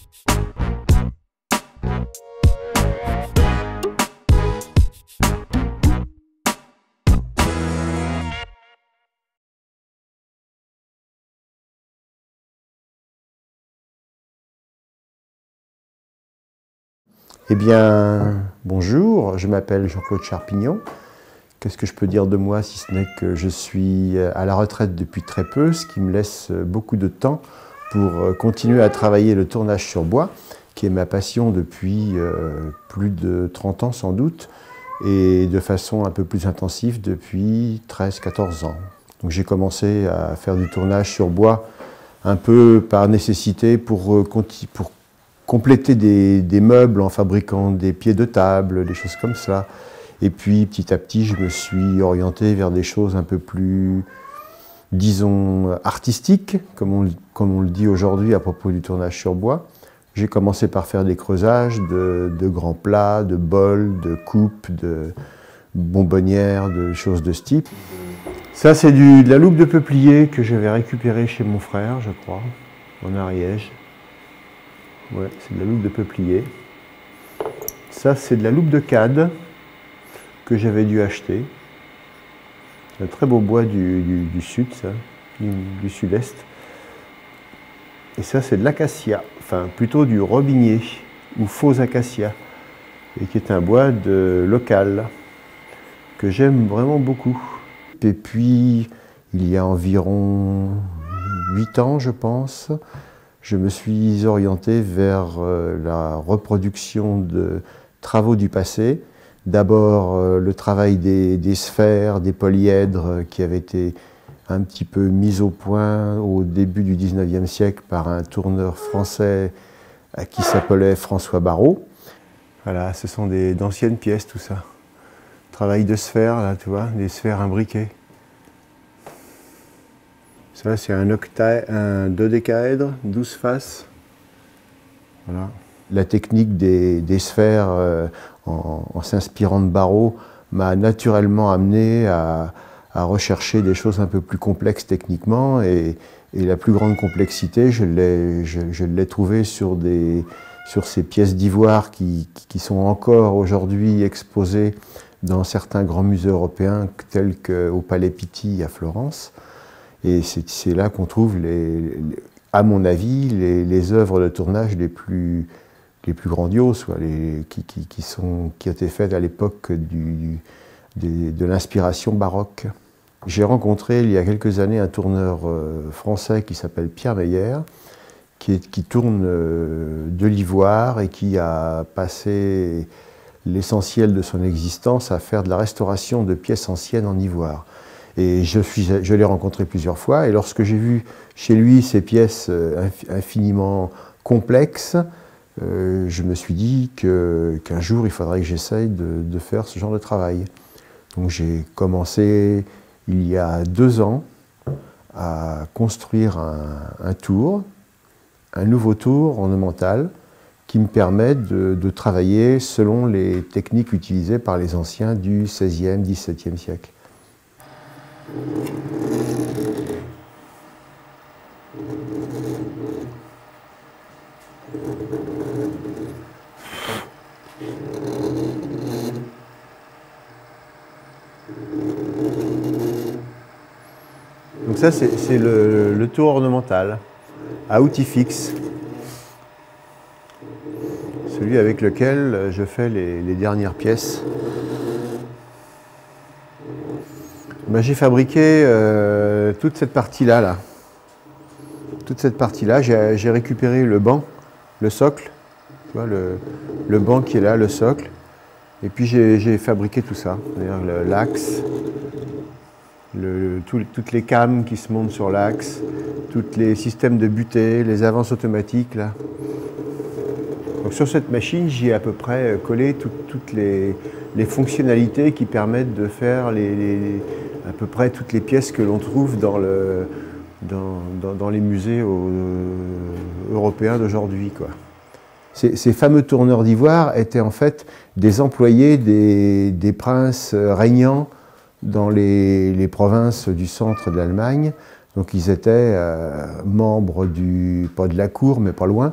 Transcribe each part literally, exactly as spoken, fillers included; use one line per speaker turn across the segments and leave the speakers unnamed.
Eh bien, bonjour, je m'appelle Jean-Claude Charpignon. Qu'est-ce que je peux dire de moi si ce n'est que je suis à la retraite depuis très peu, ce qui me laisse beaucoup de temps pour continuer à travailler le tournage sur bois, qui est ma passion depuis euh, plus de trente ans sans doute, et de façon un peu plus intensive depuis treize quatorze ans. Donc j'ai commencé à faire du tournage sur bois un peu par nécessité pour, pour compléter des, des meubles en fabriquant des pieds de table, des choses comme ça. Et puis petit à petit, je me suis orienté vers des choses un peu plus, disons, artistiques, comme on, comme on le dit aujourd'hui à propos du tournage sur bois. J'ai commencé par faire des creusages de, de grands plats, de bols, de coupes, de bonbonnières, de choses de ce type. Ça, c'est de la loupe de peuplier que j'avais récupérée chez mon frère, je crois, en Ariège. Ouais, c'est de la loupe de peuplier. Ça, c'est de la loupe de cade que j'avais dû acheter. Un très beau bois du, du, du sud, ça, du, du sud-est. Et ça, c'est de l'acacia, enfin plutôt du robinier ou faux acacia, et qui est un bois de local que j'aime vraiment beaucoup. Et puis, il y a environ huit ans, je pense, je me suis orienté vers euh, la reproduction de travaux du passé. D'abord euh, le travail des, des sphères, des polyèdres euh, qui avaient été un petit peu mis au point au début du dix-neuvième siècle par un tourneur français euh, qui s'appelait François Barrault. Voilà, ce sont d'anciennes pièces tout ça. Travail de sphères, là, tu vois, des sphères imbriquées. Ça, c'est un, un dodécaèdre, douze faces. Voilà. La technique des, des sphères, euh, en, en s'inspirant de Barrault, m'a naturellement amené à, à rechercher des choses un peu plus complexes techniquement. Et, et la plus grande complexité, je l'ai je, je l'ai trouvée sur, des, sur ces pièces d'ivoire qui, qui sont encore aujourd'hui exposées dans certains grands musées européens, tels qu'au Palais Pitti à Florence. Et c'est là qu'on trouve, les, les, à mon avis, les, les œuvres de tournage les plus, les plus grandioses, quoi, les, qui, qui, qui, sont, qui ont été faites à l'époque de l'inspiration baroque. J'ai rencontré il y a quelques années un tourneur euh, français qui s'appelle Pierre Meyer, qui, est, qui tourne euh, de l'ivoire et qui a passé l'essentiel de son existence à faire de la restauration de pièces anciennes en ivoire. Et je, je l'ai rencontré plusieurs fois, et lorsque j'ai vu chez lui ces pièces infiniment complexes, euh, je me suis dit que, qu'un jour il faudrait que j'essaye de, de faire ce genre de travail. Donc j'ai commencé il y a deux ans à construire un, un tour, un nouveau tour ornemental qui me permet de, de travailler selon les techniques utilisées par les anciens du seizième, dix-septième siècle. Donc ça, c'est le, le tour ornemental à outils fixes, celui avec lequel je fais les, les dernières pièces. Ben, j'ai fabriqué euh, toute cette partie-là, là. Toute cette partie-là, j'ai récupéré le banc, le socle, tu vois, le, le banc qui est là, le socle, et puis j'ai fabriqué tout ça, c'est-à-dire l'axe, le, tout, toutes les cames qui se montent sur l'axe, tous les systèmes de butée, les avances automatiques, là. Donc sur cette machine, j'y ai à peu près collé tout, toutes les, les fonctionnalités qui permettent de faire les, les, à peu près toutes les pièces que l'on trouve dans, le, dans, dans, dans les musées au, euh, européens d'aujourd'hui, quoi. Ces, ces fameux tourneurs d'ivoire étaient en fait des employés des, des princes régnants dans les, les provinces du centre de l'Allemagne. Donc ils étaient euh, membres du, pas de la cour, mais pas loin.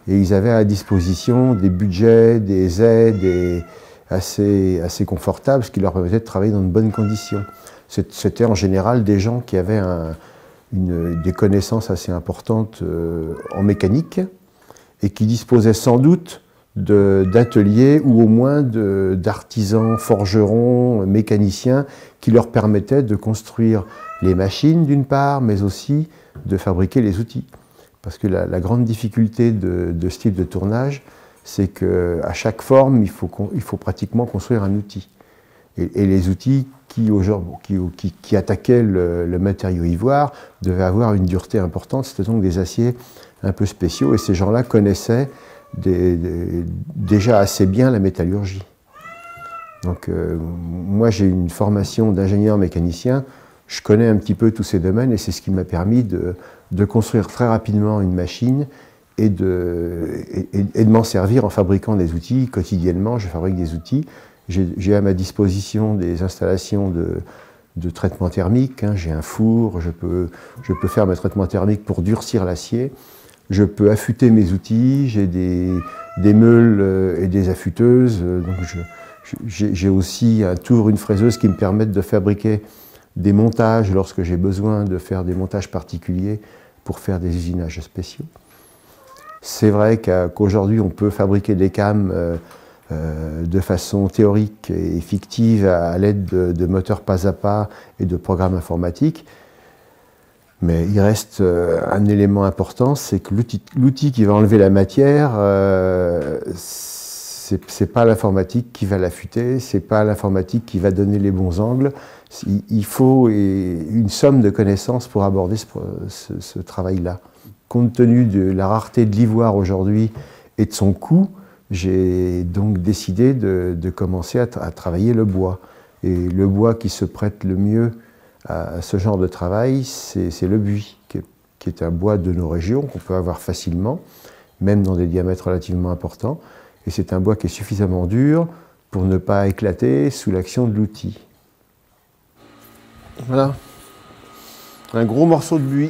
et ils avaient à disposition des budgets, des aides et assez, assez confortables, ce qui leur permettait de travailler dans de bonnes conditions. C'était en général des gens qui avaient un, une, des connaissances assez importantes euh, en mécanique et qui disposaient sans doute d'ateliers ou au moins d'artisans, forgerons, mécaniciens qui leur permettaient de construire les machines d'une part, mais aussi de fabriquer les outils. Parce que la, la grande difficulté de, de ce type de tournage, c'est qu'à chaque forme, il faut, il faut pratiquement construire un outil. Et, et les outils qui, qui, qui, qui attaquaient le, le matériau ivoire devaient avoir une dureté importante, c'était donc des aciers un peu spéciaux, et ces gens-là connaissaient Des, des, déjà assez bien la métallurgie. Donc euh, moi j'ai une formation d'ingénieur mécanicien, je connais un petit peu tous ces domaines et c'est ce qui m'a permis de, de construire très rapidement une machine et de, et, et de m'en servir en fabriquant des outils. Quotidiennement je fabrique des outils, j'ai à ma disposition des installations de, de traitement thermique, hein. J'ai un four, je peux, je peux faire mes traitements thermiques pour durcir l'acier. Je peux affûter mes outils, j'ai des, des meules et des affûteuses. Donc j'ai aussi un tour, une fraiseuse qui me permettent de fabriquer des montages lorsque j'ai besoin de faire des montages particuliers pour faire des usinages spéciaux. C'est vrai qu'aujourd'hui on peut fabriquer des cames euh, euh, de façon théorique et fictive à l'aide de, de moteurs pas à pas et de programmes informatiques. Mais il reste euh, un élément important, c'est que l'outil qui va enlever la matière, euh, c'est pas l'informatique qui va l'affûter, c'est pas l'informatique qui va donner les bons angles. Il, il faut une somme de connaissances pour aborder ce, ce, ce travail-là. Compte tenu de la rareté de l'ivoire aujourd'hui et de son coût, j'ai donc décidé de, de commencer à, à travailler le bois. Et le bois qui se prête le mieux à ce genre de travail, c'est le buis, qui est, qui est un bois de nos régions, qu'on peut avoir facilement, même dans des diamètres relativement importants. Et c'est un bois qui est suffisamment dur pour ne pas éclater sous l'action de l'outil. Voilà, un gros morceau de buis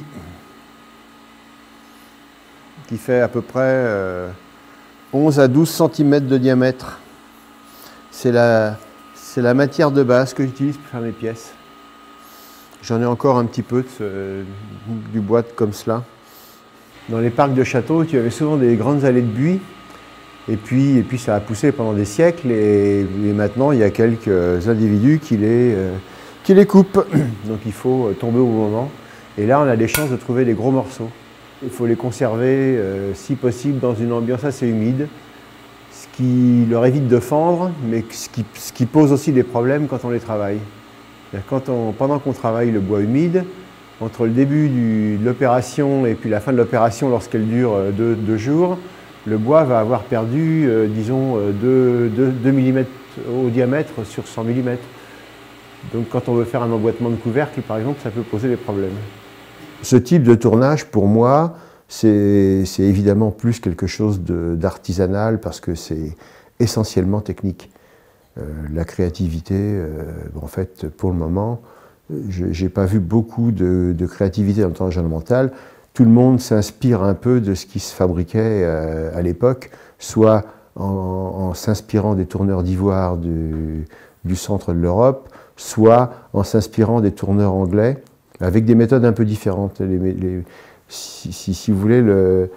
qui fait à peu près euh, onze à douze centimètres de diamètre. C'est la, c'est la matière de base que j'utilise pour faire mes pièces. J'en ai encore un petit peu de ce, du bois comme cela. Dans les parcs de châteaux, tu avais souvent des grandes allées de buis. Et puis, et puis ça a poussé pendant des siècles. Et, et maintenant, il y a quelques individus qui les, euh, qui les coupent. Donc il faut tomber au bon moment. Et là, on a des chances de trouver des gros morceaux. Il faut les conserver, euh, si possible, dans une ambiance assez humide. Ce qui leur évite de fendre, mais ce qui, ce qui pose aussi des problèmes quand on les travaille. Quand on, pendant qu'on travaille le bois humide, entre le début du, de l'opération et puis la fin de l'opération, lorsqu'elle dure deux, deux jours, le bois va avoir perdu, euh, disons, deux millimètres au diamètre sur cent millimètres. Donc quand on veut faire un emboîtement de couvercle, par exemple, ça peut poser des problèmes. Ce type de tournage, pour moi, c'est évidemment plus quelque chose d'artisanal parce que c'est essentiellement technique. Euh, la créativité, euh, en fait, pour le moment, je n'ai pas vu beaucoup de, de créativité dans le tournage ornemental. Tout le monde s'inspire un peu de ce qui se fabriquait euh, à l'époque, soit en, en s'inspirant des tourneurs d'ivoire du, du centre de l'Europe, soit en s'inspirant des tourneurs anglais, avec des méthodes un peu différentes. Les, les, si, si, si vous voulez, le,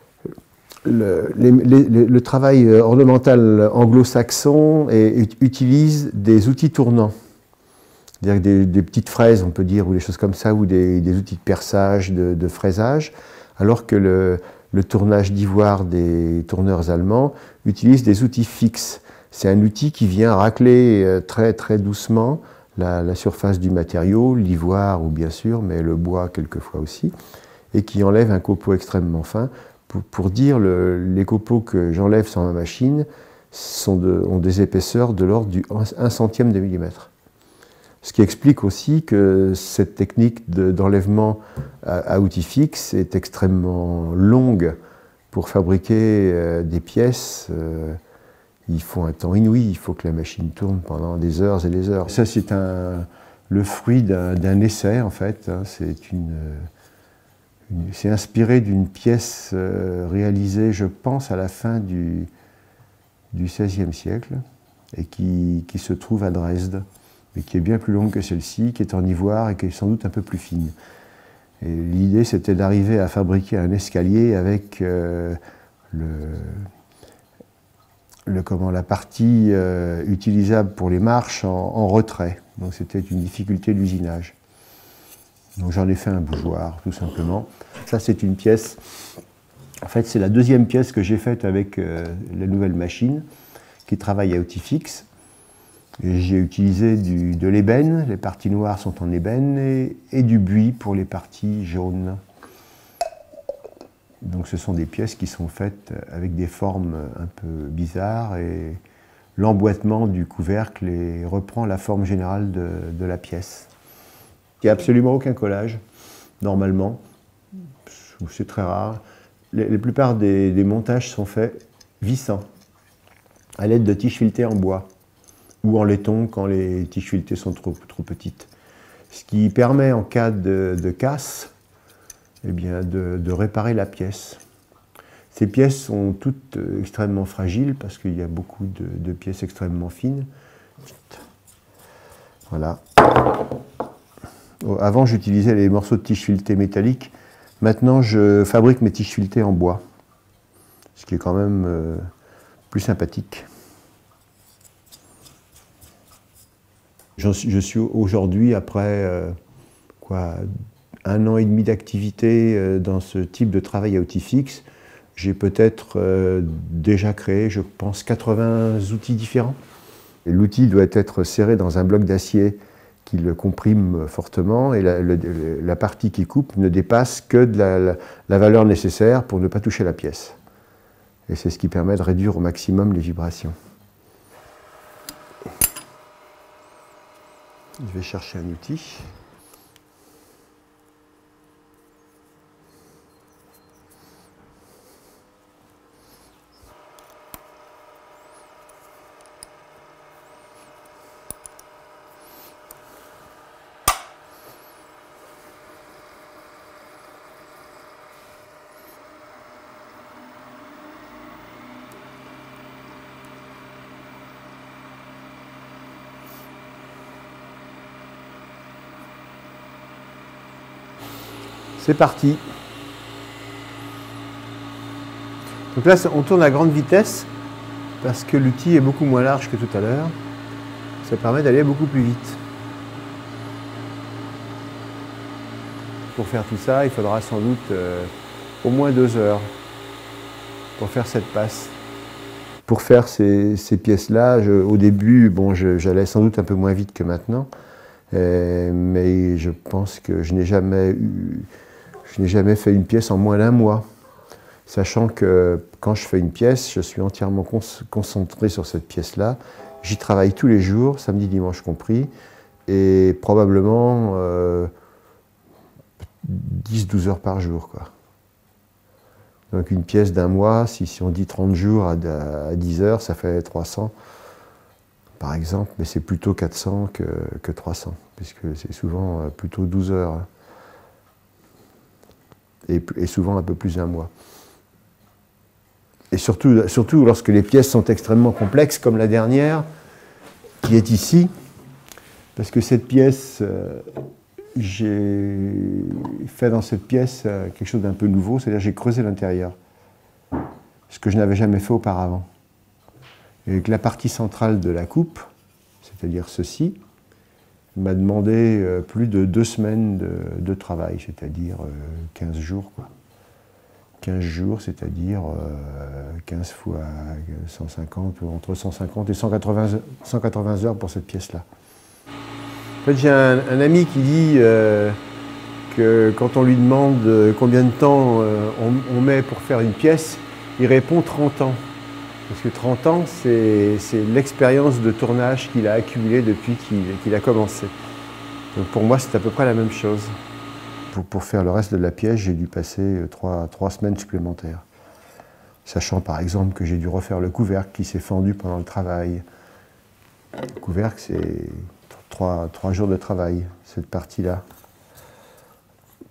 Le, les, les, le travail ornemental anglo-saxon utilise des outils tournants, c'est-à-dire des, des petites fraises, on peut dire, ou des choses comme ça, ou des, des outils de perçage, de, de fraisage, alors que le, le tournage d'ivoire des tourneurs allemands utilise des outils fixes. C'est un outil qui vient racler très très doucement la, la surface du matériau, l'ivoire ou bien sûr, mais le bois quelquefois aussi, et qui enlève un copeau extrêmement fin. Pour, pour dire, le, les copeaux que j'enlève sur ma machine sont de, ont des épaisseurs de l'ordre du un centième de millimètre. Ce qui explique aussi que cette technique d'enlèvement de, à, à outil fixe est extrêmement longue. Pour fabriquer euh, des pièces, euh, il faut un temps inouï, il faut que la machine tourne pendant des heures et des heures. Ça, c'est le fruit d'un essai, en fait. Hein, c'est une... C'est inspiré d'une pièce euh, réalisée, je pense, à la fin du, du seizième siècle, et qui, qui se trouve à Dresde, mais qui est bien plus longue que celle-ci, qui est en ivoire et qui est sans doute un peu plus fine. L'idée, c'était d'arriver à fabriquer un escalier avec euh, le, le, comment, la partie euh, utilisable pour les marches en, en retrait. Donc c'était une difficulté d'usinage. Donc j'en ai fait un bougeoir, tout simplement. Ça, c'est une pièce. En fait, c'est la deuxième pièce que j'ai faite avec euh, la nouvelle machine, qui travaille à outil fixe. J'ai utilisé du, de l'ébène, les parties noires sont en ébène, et, et du buis pour les parties jaunes. Donc ce sont des pièces qui sont faites avec des formes un peu bizarres, et l'emboîtement du couvercle et reprend la forme générale de, de la pièce. Il n'y a absolument aucun collage, normalement, c'est très rare. Les, la plupart des, des montages sont faits vissant, à l'aide de tiges filetées en bois, ou en laiton quand les tiges filetées sont trop, trop petites. Ce qui permet, en cas de, de casse, eh bien, de, de réparer la pièce. Ces pièces sont toutes extrêmement fragiles, parce qu'il y a beaucoup de, de pièces extrêmement fines. Voilà. Avant, j'utilisais les morceaux de tiges filetées métalliques. Maintenant, je fabrique mes tiges filetées en bois, ce qui est quand même euh, plus sympathique. Je suis aujourd'hui, après euh, quoi, un an et demi d'activité euh, dans ce type de travail à outil fixe, j'ai peut-être euh, déjà créé, je pense, quatre-vingts outils différents. L'outil doit être serré dans un bloc d'acier qui le comprime fortement, et la, le, la partie qui coupe ne dépasse que de la, la, la valeur nécessaire pour ne pas toucher la pièce. Et c'est ce qui permet de réduire au maximum les vibrations. Je vais chercher un outil. C'est parti. Donc là, on tourne à grande vitesse parce que l'outil est beaucoup moins large que tout à l'heure. Ça permet d'aller beaucoup plus vite. Pour faire tout ça, il faudra sans doute euh, au moins deux heures pour faire cette passe. Pour faire ces, ces pièces-là, au début, bon, j'allais sans doute un peu moins vite que maintenant, euh, mais je pense que je n'ai jamais eu... Je n'ai jamais fait une pièce en moins d'un mois, sachant que quand je fais une pièce, je suis entièrement concentré sur cette pièce-là. J'y travaille tous les jours, samedi, dimanche compris, et probablement euh, dix à douze heures par jour, quoi. Donc une pièce d'un mois, si, si on dit trente jours à, à dix heures, ça fait trois cents, par exemple, mais c'est plutôt quatre cents que, que trois cents, puisque c'est souvent plutôt douze heures. Et, et souvent un peu plus d'un mois. Et surtout, surtout lorsque les pièces sont extrêmement complexes, comme la dernière, qui est ici, parce que cette pièce, euh, j'ai fait dans cette pièce euh, quelque chose d'un peu nouveau, c'est-à-dire j'ai creusé l'intérieur, ce que je n'avais jamais fait auparavant. Et que la partie centrale de la coupe, c'est-à-dire ceci, m'a demandé euh, plus de deux semaines de, de travail, c'est-à-dire euh, quinze jours, quoi. quinze jours, c'est-à-dire euh, quinze fois cent cinquante, entre cent cinquante et cent quatre-vingts heures pour cette pièce-là. En fait, j'ai un, un ami qui dit euh, que quand on lui demande combien de temps euh, on, on met pour faire une pièce, il répond trente ans. Parce que trente ans, c'est l'expérience de tournage qu'il a accumulée depuis qu'il qu'il a commencé. Donc pour moi, c'est à peu près la même chose. Pour, pour faire le reste de la pièce, j'ai dû passer trois, trois semaines supplémentaires. Sachant par exemple que j'ai dû refaire le couvercle qui s'est fendu pendant le travail. Le couvercle, c'est trois, trois jours de travail, cette partie-là.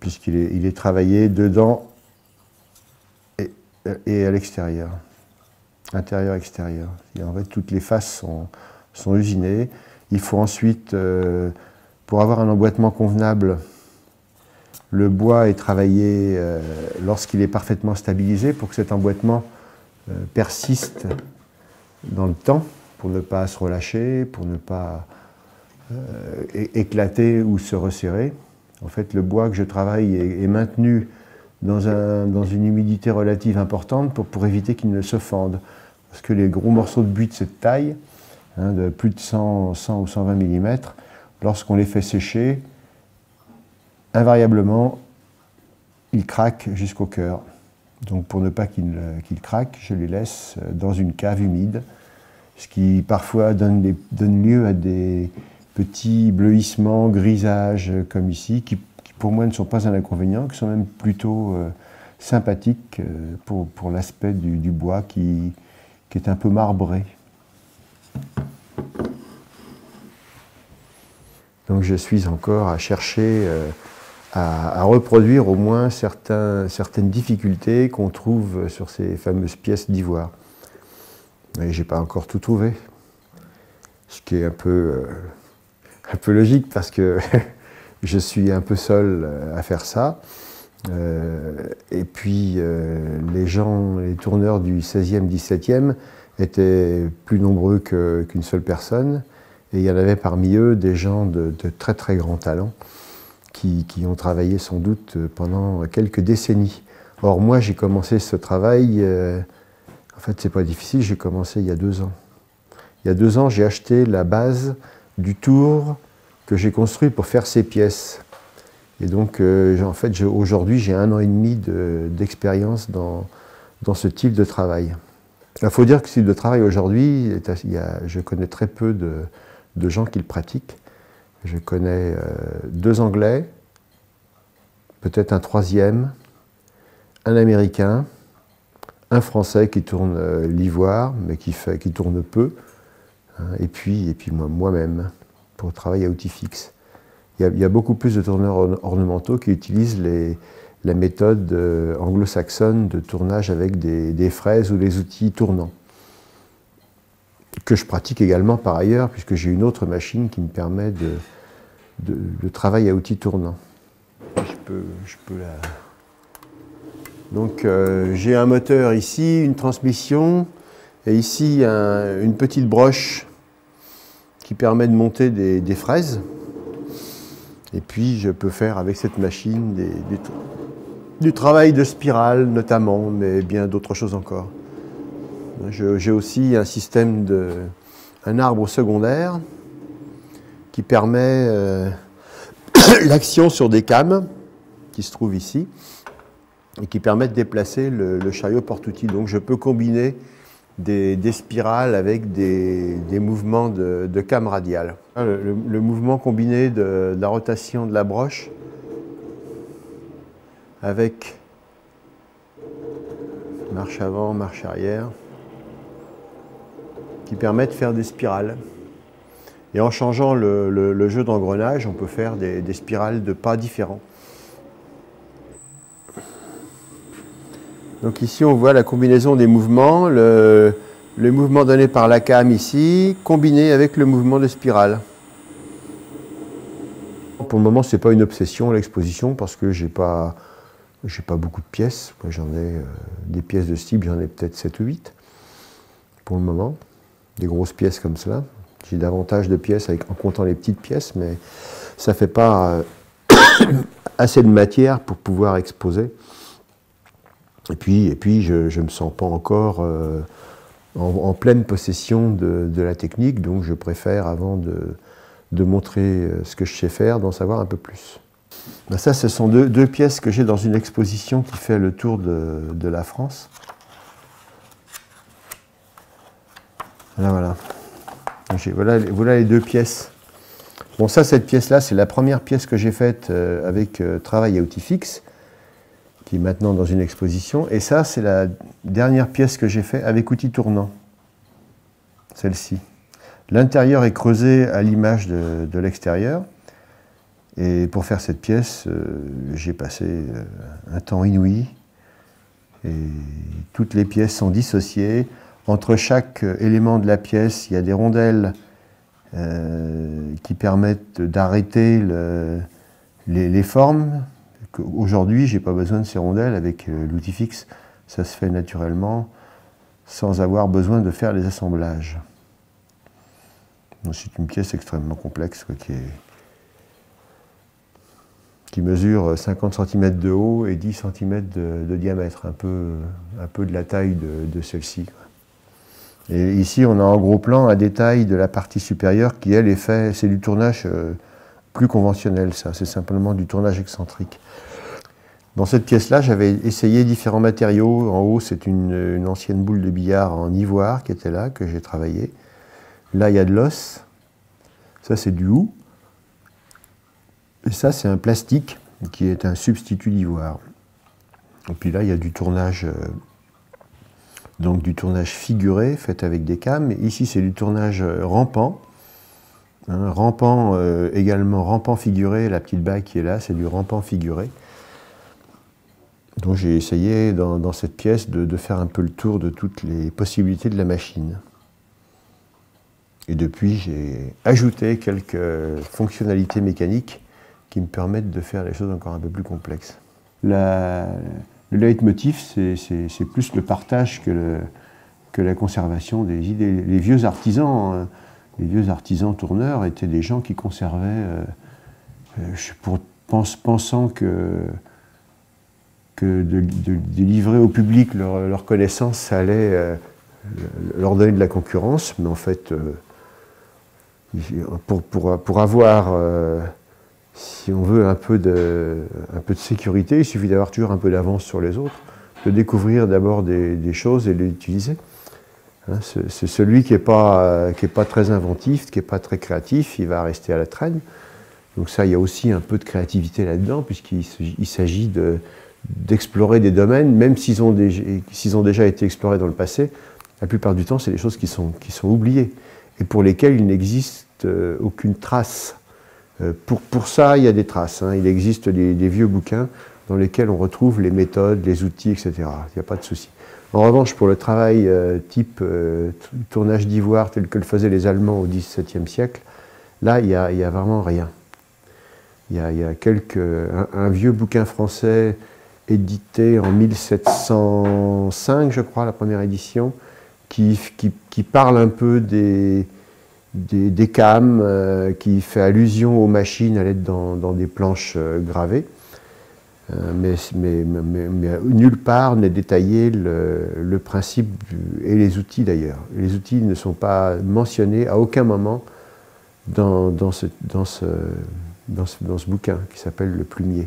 puisqu'il est, il est travaillé dedans et, et à l'extérieur, intérieur-extérieur. En fait, toutes les faces sont, sont usinées. Il faut ensuite, euh, pour avoir un emboîtement convenable, le bois est travaillé euh, lorsqu'il est parfaitement stabilisé pour que cet emboîtement euh, persiste dans le temps, pour ne pas se relâcher, pour ne pas euh, éclater ou se resserrer. En fait, le bois que je travaille est, est maintenu dans, un, dans une humidité relative importante pour, pour éviter qu'il ne se fende. Parce que les gros morceaux de buis de cette taille, hein, de plus de cent, cent ou cent vingt millimètres, lorsqu'on les fait sécher, invariablement, ils craquent jusqu'au cœur. Donc pour ne pas qu'ils qu'ils craquent, je les laisse dans une cave humide, ce qui parfois donne, des, donne lieu à des petits bleuissements, grisages comme ici, qui, qui pour moi ne sont pas un inconvénient, qui sont même plutôt euh, sympathiques euh, pour, pour l'aspect du, du bois qui, qui est un peu marbré. Donc je suis encore à chercher euh, à, à reproduire au moins certains, certaines difficultés qu'on trouve sur ces fameuses pièces d'ivoire. Et je n'ai pas encore tout trouvé, ce qui est un peu, euh, un peu logique parce que je suis un peu seul à faire ça. Euh, et puis euh, les gens, les tourneurs du seizième, dix-septième étaient plus nombreux que, qu'une seule personne. Et il y en avait parmi eux des gens de, de très très grand talent qui, qui ont travaillé sans doute pendant quelques décennies. Or moi j'ai commencé ce travail, euh, en fait c'est pas difficile, j'ai commencé il y a deux ans. Il y a deux ans j'ai acheté la base du tour que j'ai construit pour faire ces pièces. Et donc euh, en fait aujourd'hui j'ai un an et demi de, d'expérience dans, dans ce type de travail. Il faut dire que ce type de travail aujourd'hui, je connais très peu de, de gens qui le pratiquent. Je connais euh, deux Anglais, peut-être un troisième, un Américain, un Français qui tourne euh, l'ivoire, mais qui, fait, qui tourne peu, hein, et puis, et puis moi, moi-même, pour travailler à outils fixes. Il y a, il y a beaucoup plus de tourneurs ornementaux qui utilisent les, la méthode euh, anglo-saxonne de tournage avec des, des fraises ou des outils tournants, que je pratique également par ailleurs, puisque j'ai une autre machine qui me permet de, de, de travailler à outils tournants. Je peux, je peux la... Donc euh, j'ai un moteur ici, une transmission, et ici un, une petite broche qui permet de monter des, des fraises. Et puis je peux faire avec cette machine des, des, du travail de spirale notamment, mais bien d'autres choses encore. J'ai aussi un système de, un arbre secondaire qui permet euh, l'action sur des cames qui se trouvent ici et qui permet de déplacer le, le chariot porte-outils. Donc je peux combiner des, des spirales avec des, des mouvements de, de came radiale. Le, le, le mouvement combiné de, de la rotation de la broche avec marche avant, marche arrière, qui permet de faire des spirales. Et en changeant le, le, le jeu d'engrenage, on peut faire des, des spirales de pas différents. Donc ici, on voit la combinaison des mouvements, le, le mouvement donné par la came ici, combiné avec le mouvement de spirale. Pour le moment, ce n'est pas une obsession, l'exposition, parce que je n'ai pas, j'ai pas beaucoup de pièces. J'en ai euh, des pièces de ce type, j'en ai peut-être sept ou huit pour le moment. Des grosses pièces comme cela. J'ai davantage de pièces avec, en comptant les petites pièces, mais ça ne fait pas euh, assez de matière pour pouvoir exposer. Et puis, et puis je ne me sens pas encore euh, en, en pleine possession de, de la technique, donc je préfère, avant de, de montrer ce que je sais faire, d'en savoir un peu plus. Ben ça, ce sont deux, deux pièces que j'ai dans une exposition qui fait le tour de, de la France. Voilà, voilà. Voilà, voilà les deux pièces. Bon, ça, cette pièce-là, c'est la première pièce que j'ai faite euh, avec euh, travail à outils fixes, qui est maintenant dans une exposition. Et ça, c'est la dernière pièce que j'ai faite avec outils tournants. Celle-ci. L'intérieur est creusé à l'image de, de l'extérieur. Et pour faire cette pièce, euh, j'ai passé euh, un temps inouï. Et toutes les pièces sont dissociées. Entre chaque élément de la pièce, il y a des rondelles euh, qui permettent d'arrêter le, les, les formes. Aujourd'hui, je n'ai pas besoin de ces rondelles avec euh, l'outil fixe. Ça se fait naturellement, sans avoir besoin de faire les assemblages. C'est une pièce extrêmement complexe quoi, qui, est, qui mesure cinquante centimètres de haut et dix centimètres de, de diamètre, un peu, un peu de la taille de, de celle-ci. Et ici, on a en gros plan un détail de la partie supérieure qui, elle, est fait, c'est du tournage euh, plus conventionnel, ça, c'est simplement du tournage excentrique. Dans cette pièce-là, j'avais essayé différents matériaux. En haut, c'est une, une ancienne boule de billard en ivoire qui était là, que j'ai travaillé. Là, il y a de l'os. Ça, c'est du hou. Et ça, c'est un plastique qui est un substitut d'ivoire. Et puis là, il y a du tournage, euh, donc du tournage figuré, fait avec des cames. Et ici, c'est du tournage rampant. Hein, rampant euh, également, rampant figuré. La petite bague qui est là, c'est du rampant figuré. Donc j'ai essayé dans, dans cette pièce de, de faire un peu le tour de toutes les possibilités de la machine. Et depuis, j'ai ajouté quelques fonctionnalités mécaniques qui me permettent de faire les choses encore un peu plus complexes. La, le leitmotiv, c'est plus le partage que, le, que la conservation des idées. Les vieux artisans, les vieux artisans tourneurs étaient des gens qui conservaient, euh, pour, pense, pensant que que de, de, de livrer au public leur, leur connaissance, ça allait euh, leur donner de la concurrence, mais en fait, euh, pour, pour, pour avoir, euh, si on veut, un peu, de, un peu de sécurité, il suffit d'avoir toujours un peu d'avance sur les autres, de découvrir d'abord des, des choses et les utiliser. Hein, c'est celui qui n'est pas, qui est pas très inventif, qui n'est pas très créatif, il va rester à la traîne. Donc ça, il y a aussi un peu de créativité là-dedans, puisqu'il s'agit de d'explorer des domaines, même s'ils ont, s'ils ont déjà été explorés dans le passé, la plupart du temps, c'est des choses qui sont, qui sont oubliées et pour lesquelles il n'existe euh, aucune trace. Euh, pour, pour ça, il y a des traces. Hein. Il existe des, des vieux bouquins dans lesquels on retrouve les méthodes, les outils, et cetera. Il n'y a pas de souci. En revanche, pour le travail euh, type euh, tournage d'ivoire tel que le faisaient les Allemands au dix-septième siècle, là, il n'y a, a vraiment rien. Il y a, il y a quelques, un, un vieux bouquin français édité en mille sept cent cinq, je crois, la première édition, qui, qui, qui parle un peu des, des, des cames, euh, qui fait allusion aux machines à l'aide dans, dans des planches euh, gravées. Euh, mais, mais, mais, mais nulle part n'est détaillé le, le principe, du, et les outils d'ailleurs. Les outils ne sont pas mentionnés à aucun moment dans, dans, ce, dans, ce, dans, ce, dans ce bouquin qui s'appelle Le Plumier.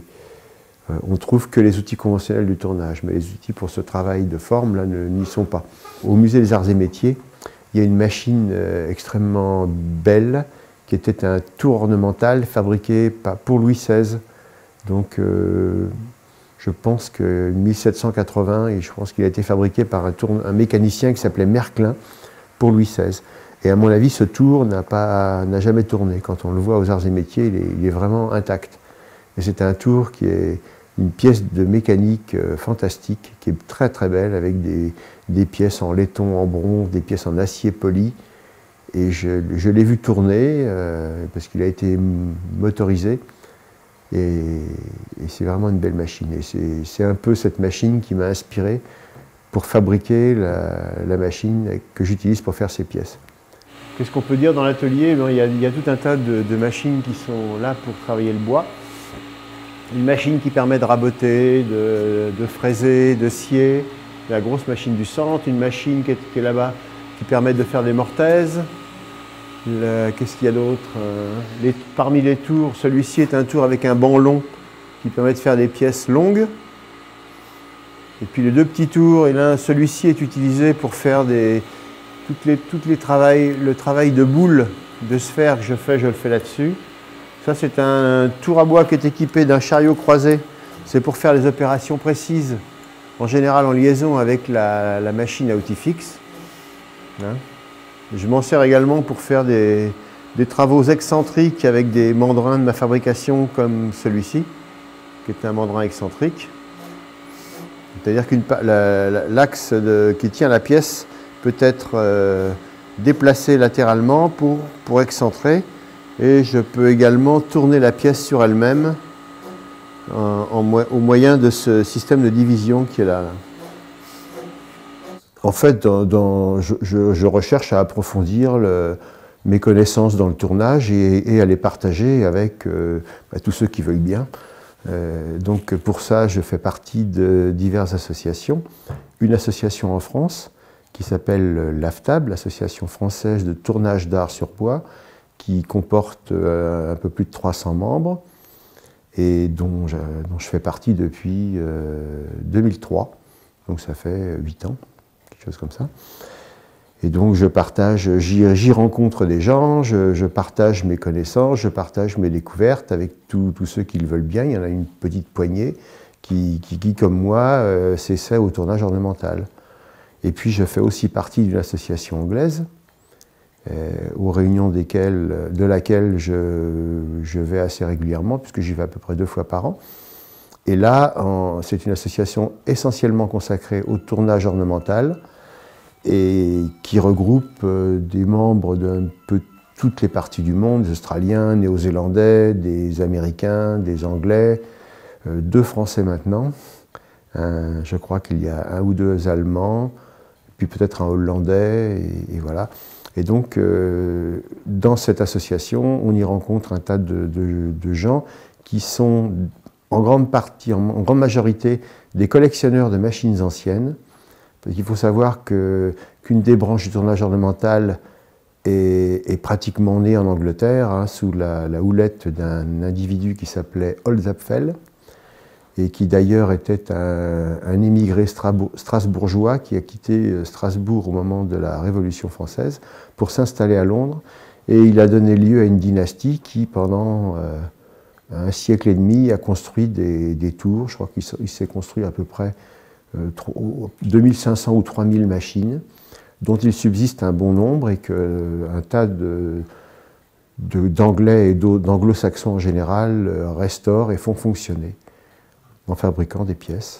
On trouve que les outils conventionnels du tournage, mais les outils pour ce travail de forme là n'y sont pas. Au musée des Arts et Métiers, il y a une machine euh, extrêmement belle qui était un tour ornemental fabriqué par, pour Louis seize. Donc euh, je pense que mille sept cent quatre-vingts, et je pense qu'il a été fabriqué par un, tourne, un mécanicien qui s'appelait Merclin pour Louis seize. Et à mon avis, ce tour n'a pas, n'a jamais tourné. Quand on le voit aux Arts et Métiers, il est, il est vraiment intact. Et c'est un tour qui est une pièce de mécanique euh, fantastique, qui est très très belle, avec des, des pièces en laiton, en bronze, des pièces en acier poli. Et je, je l'ai vu tourner, euh, parce qu'il a été motorisé. Et, et c'est vraiment une belle machine. Et c'est un peu cette machine qui m'a inspiré pour fabriquer la, la machine que j'utilise pour faire ces pièces. Qu'est-ce qu'on peut dire dans l'atelier? il, il y a tout un tas de, de machines qui sont là pour travailler le bois. Une machine qui permet de raboter, de, de fraiser, de scier. La grosse machine du centre, une machine qui est, qui est là-bas qui permet de faire des mortaises. Qu'est-ce qu'il y a d'autre? les, Parmi les tours, celui-ci est un tour avec un banc long qui permet de faire des pièces longues. Et puis les deux petits tours, celui-ci est utilisé pour faire des, toutes les, toutes les travails, le travail de boule, de sphère que je fais, je le fais là-dessus. Ça, c'est un tour à bois qui est équipé d'un chariot croisé. C'est pour faire les opérations précises, en général en liaison avec la, la machine à outils fixe. Hein. Je m'en sers également pour faire des, des travaux excentriques avec des mandrins de ma fabrication comme celui-ci, qui est un mandrin excentrique. C'est-à-dire que l'axe qui tient la pièce peut être euh, déplacé latéralement pour, pour excentrer, et je peux également tourner la pièce sur elle-même en, en, au moyen de ce système de division qui est là. En fait, dans, dans, je, je, je recherche à approfondir le, mes connaissances dans le tournage et, et à les partager avec euh, bah, tous ceux qui veulent bien. Euh, donc pour ça, je fais partie de diverses associations. Une association en France qui s'appelle l'AFTAB, l'Association française de tournage d'art sur bois, qui comporte euh, un peu plus de trois cents membres et dont je, dont je fais partie depuis euh, deux mille trois, donc ça fait huit ans, quelque chose comme ça. Et donc je partage, j'y rencontre des gens, je, je partage mes connaissances, je partage mes découvertes avec tous ceux qui le veulent bien. Il y en a une petite poignée qui, qui, qui comme moi, euh, s'essaie au tournage ornemental. Et puis je fais aussi partie d'une association anglaise, euh, aux réunions desquelles, de laquelle je, je vais assez régulièrement, puisque j'y vais à peu près deux fois par an. Et là, c'est une association essentiellement consacrée au tournage ornemental, et qui regroupe euh, des membres d'un peu toutes les parties du monde, des Australiens, Néo-Zélandais, des Américains, des Anglais, euh, deux Français maintenant, un, je crois qu'il y a un ou deux Allemands, puis peut-être un Hollandais, et, et voilà. Et donc, euh, dans cette association, on y rencontre un tas de, de, de gens qui sont en grande partie, en, en grande majorité, des collectionneurs de machines anciennes. Il faut savoir que, qu'une des branches du tournage ornemental est, est pratiquement née en Angleterre, hein, sous la, la houlette d'un individu qui s'appelait Holzapfel, et qui d'ailleurs était un, un émigré strasbourgeois qui a quitté Strasbourg au moment de la Révolution française pour s'installer à Londres. Et il a donné lieu à une dynastie qui, pendant euh, un siècle et demi, a construit des, des tours. Je crois qu'il s'est construit à peu près deux mille cinq cents ou trois mille machines, dont il subsiste un bon nombre et qu'un tas d'Anglais et d'Anglo-Saxons en général restaurent et font fonctionner en fabriquant des pièces.